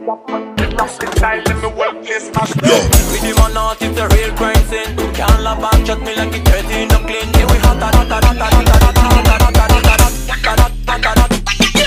Style in the well place, mash. With the man out, it's a real crime scene. Can't laugh and shut me like it's dirty in the clean. Yeah, we hot, hot, hot, hot, hot, hot, hot, hot, hot, hot, hot, hot, hot.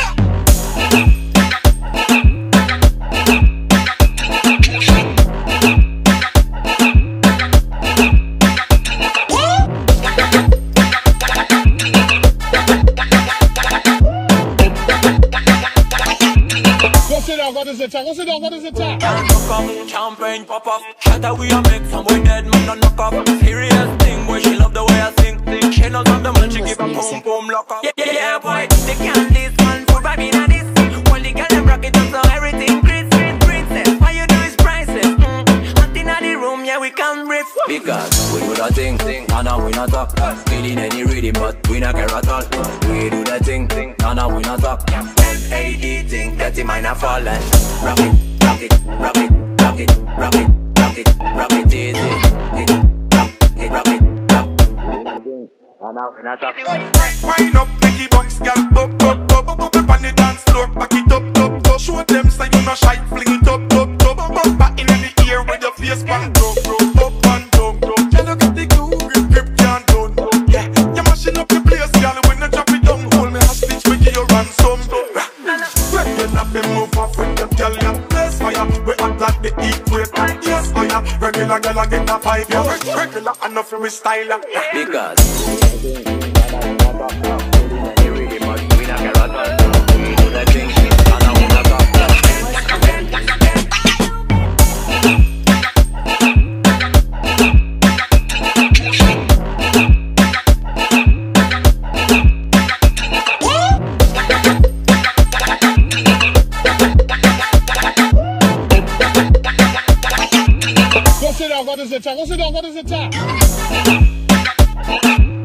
What is it? What is it? Can't knock up, champagne pop off. Shatter we a make some way dead man no knock up. Serious thing boy, she love the way I sing. She knows I'm the man, she give a boom boom lock up. Yeah boy, they can't this man for vibing on this. Only girl them rock it up so everything great. Princess, what you do is priceless. Hot in the room, yeah we can riff. Because we do the thing, and we not talk. Feeling any rhythm, but we not care at all. We do the thing, and we not talk. M-A-D thing, dirty mind a falling. Rock it, rock it, rock it, rock it, rock it, rock it, rock it easy. Rock it, rock it, rock it. And now we not talk. Wind up, Mickey Box, girl, up, up, up, up, up on the dance floor, back it up, up, up. Show them say you no shy, fling it up, up, up, up, up, back in the ear with your face bang, up and down, down. Girl, look at the glue, grip can't done. Yeah, you're mashing up the place, girl, when you drop it down, hold me hostage, we give you ransom. Regular, me move off with them, girl, yeah. Bless fire, we act like the equator. Yes, fire, regular, girl, I get a pipe, yeah. Regular, enough for we style, yeah. Because What is it? What is it?